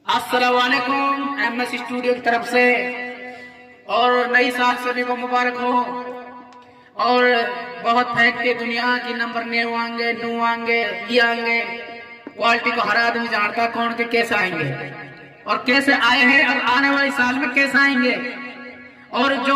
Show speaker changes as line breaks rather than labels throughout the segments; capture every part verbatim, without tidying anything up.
अस्सलाम वालेकुम M S studio की तरफ से और नई साल सभी को मुबारक हो। और बहुत फेंकते दुनिया की नंबर न्यू आएंगे नू आएंगे ये आएंगे, क्वालिटी को हर आदमी जानता कौन के कैसे आएंगे और कैसे आए हैं और आने वाले साल में कैसे आएंगे। और जो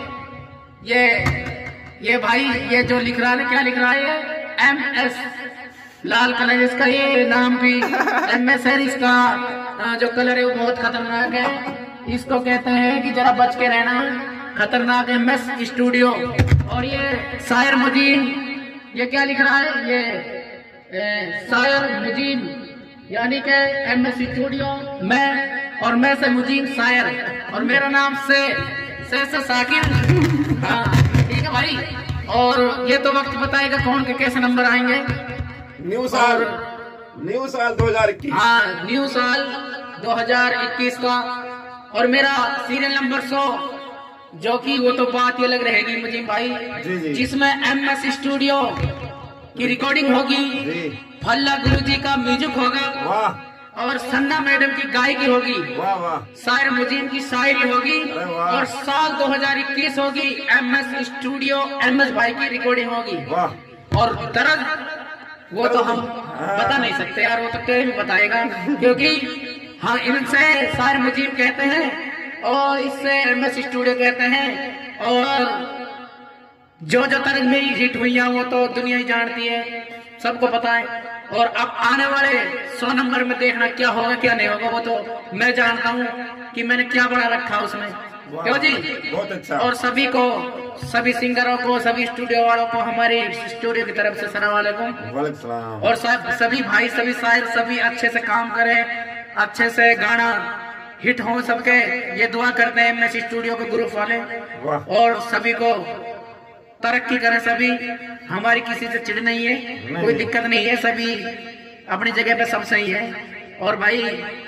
ये ये भाई ये जो लिख रहा है क्या लिख रहा है, एम एस लाल कलर इसका, ये नाम भी एम एस है। इसका जो कलर है वो बहुत खतरनाक है, इसको कहते हैं कि जरा बच के रहना, खतरनाक एम एस स्टूडियो। और ये शायर मुजीन ये क्या लिख रहा है, ये ए, शायर मुजीन यानी के एम एस स्टूडियो मैं और मैं से मुजीन शायर और मेरा नाम से से, से साकिब। हाँ ठीक है भाई। और ये तो वक्त बताएगा कौन के कैसे नंबर आएंगे।
न्यू साल न्यू साल दो हजार इक्कीस।
हाँ न्यू साल दो हजार इक्कीस का। और मेरा सीरियल नंबर सौ, जो कि वो तो बात ही अलग रहेगी मुझे भाई,
जी जी।
जिसमें एम एस स्टूडियो की रिकॉर्डिंग होगी, फल्ला गुरु जी का म्यूजिक होगा,
वाह,
और सन्ना मैडम की गायकी होगी,
वाह वाह,
शायर मुजीन की शायरी होगी, और साल दो हजार इक्कीस होगी M S studio M S भाई की रिकॉर्डिंग होगी।
वाह।
और दर्द वो तो हम बता नहीं सकते यार, वो तो तेरे भी बताएगा, क्योंकि हाँ इनसे शायर मुजीब कहते हैं और इससे एम एस स्टूडियो कहते हैं। और जो जो तरह मेरी हिट हुई है वो तो दुनिया ही जानती है, सबको पता है। और अब आने वाले सौ नंबर में देखना क्या होगा क्या नहीं होगा, वो तो मैं जानता हूँ कि मैंने क्या बड़ा रखा उसमें, क्यों जी।
बहुत अच्छा।
और सभी को, सभी सिंगरों को, सभी स्टूडियो वालों को हमारी स्टूडियो की तरफ से सलाम वालेकुम।
वालेकुम।
और सब सभी भाई सभी शायर सभी अच्छे से काम करें, अच्छे से गाना हिट हो सबके, ये दुआ करते हैं एम एस स्टूडियो के ग्रुप वाले। और सभी को तरक्की करें सभी, हमारी किसी से चिढ़ नहीं है, कोई दिक्कत नहीं है, सभी अपनी जगह पे सब सही है। और भाई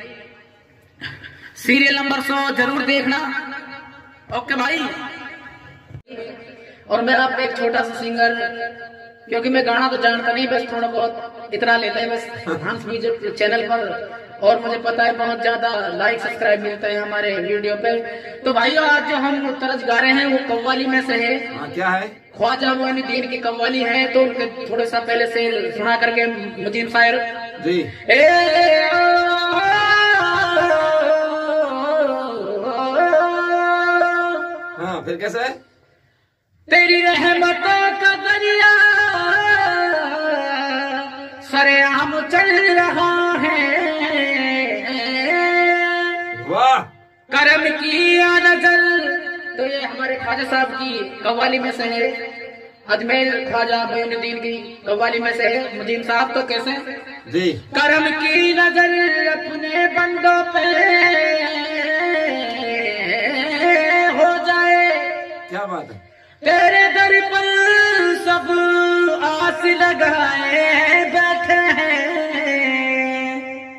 सीरियल नंबर सौ जरूर देखना, ओके भाई। और मेरा एक छोटा सा सिंगर, क्योंकि मैं गाना तो जानता नहीं, बस थोड़ा बहुत इतना लेता है बस हंस म्यूजिक चैनल पर, और मुझे पता है बहुत ज्यादा लाइक सब्सक्राइब मिलते हैं हमारे वीडियो पे। तो भाइयों आज जो हम तरज गा रहे हैं वो कव्वाली में से है।
हाँ, क्या है?
ख्वाजा मोइनुद्दीन की कव्वाली है, तो उनके थोड़े सा पहले से सुना करके मुजीन शायर
जी।
ए
हाँ फिर कैसे?
तेरी रहमतों का दरिया सरेआम चल रहा है,
वाह,
करम की या नजर। तो ये हमारे ख्वाजा साहब की कव्वाली में से है, अजमेर ख्वाजा मोइनुद्दीन की कव्वाली में से है मुजीन साहब। तो कैसे
जी।
करम की नजर अपने बंदों पे हो जाए,
क्या बात है?
तेरे दर पर सब आस लगाए बैठे हैं,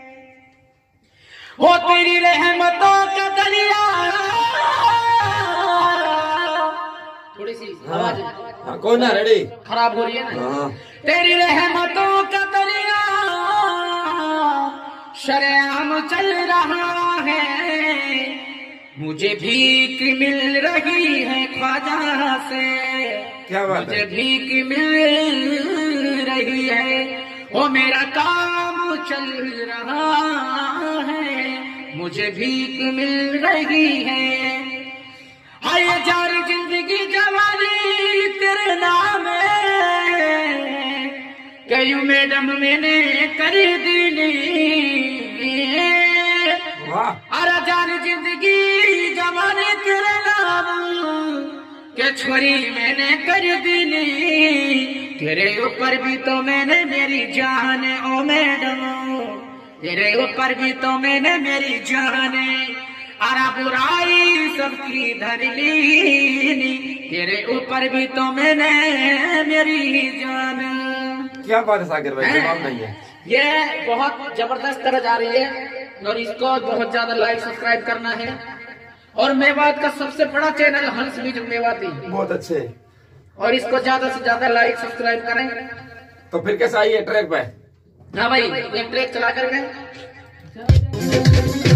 हो तेरी रहमतों का दरिया। थोड़ी सी आवाज
हाँ, कौन ना रेडी
खराब हो रही है ना।
हाँ।
तेरी रहमतों का दरिया शरेआम चल रहा है, मुझे भीख मिल रही है ख्वाजा से,
क्या बात
मुझे
है?
भीख मिल रही है, वो मेरा काम चल रहा है, मुझे भीख मिल रही है। हाय जान जिंदगी जवानी तेरे नाम है, कयूं मैडम मैंने कर दी।
वाह।
अरे जान जिंदगी जवानी तेरे नाम के छोरी मैंने कर दी, तेरे ऊपर भी तो मैंने मेरी जान ओ मैडम, तेरे ऊपर भी तो मैंने मेरी जान, अरे बुराई सबकी धर ली, तेरे ऊपर भी तो मैंने मेरी जान।
क्या बात है साकिर भाई, जवाब नहीं है।
ये बहुत जबरदस्त तरह जा रही है और इसको बहुत ज्यादा लाइक सब्सक्राइब करना है। और मेवात का सबसे बड़ा चैनल हंस म्यूजिक मेवाती,
बहुत अच्छे।
और इसको ज्यादा से ज्यादा लाइक सब्सक्राइब करें।
तो फिर कैसे आई है ट्रैक पे?
हाँ भाई एक ट्रैक चला करके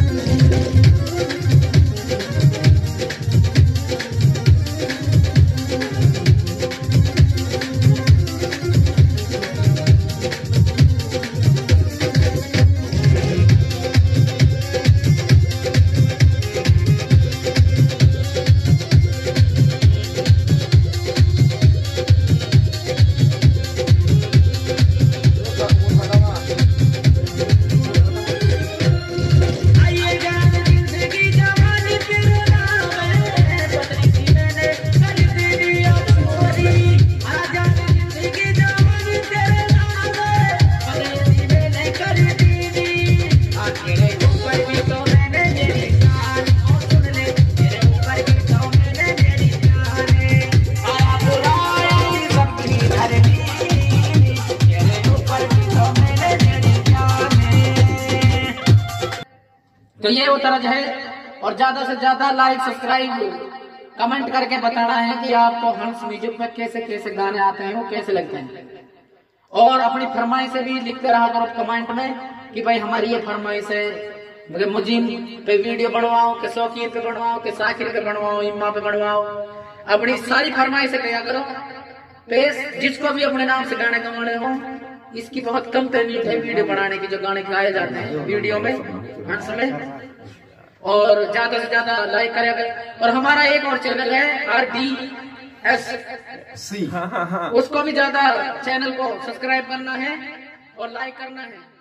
तो ये वो तरज है। और ज्यादा से ज्यादा लाइक सब्सक्राइब कमेंट करके बताना है कि आपको हंस म्यूजिक में कैसे कैसे गाने आते हैं, वो कैसे लगते हैं। और अपनी फरमाइश से भी लिखते रहा करो कमेंट में कि भाई हमारी ये फरमाइश है, मुजीम पे वीडियो बनवाओ, के शौकीन पे बनवाओ, के साकिर पे बनवाओ, इम्मा पे बनवाओ। अपनी सारी फरमाइश से कहा करो। पेश जिसको भी अपने नाम से गाने गवाने हो, इसकी बहुत कम तमीज है वीडियो बनाने की, जो गाने गाए जाते हैं वीडियो में हंस में। और ज्यादा से ज्यादा लाइक करेगा। और हमारा एक और चैनल है आर डी एस सी, उसको भी ज्यादा चैनल को सब्सक्राइब करना है और लाइक करना है।